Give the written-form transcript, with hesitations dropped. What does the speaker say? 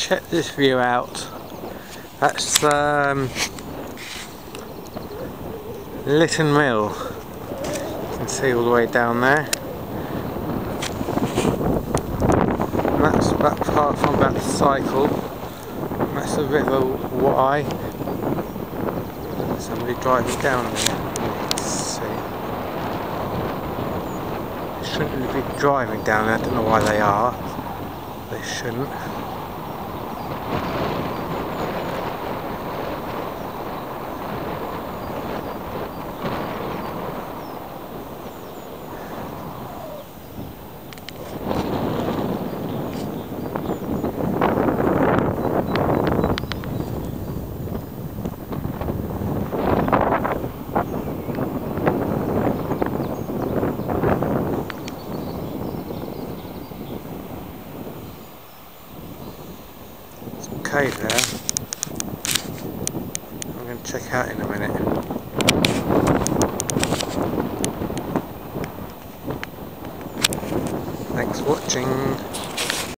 check this view out. That's Lytton Mill. You can see all the way down there. And that's that part from that cycle. And that's the River Wye. Somebody driving down there. Let's see. They shouldn't really be driving down there. I don't know why they are. They shouldn't. Cave there. I'm going to check out in a minute. Thanks for watching.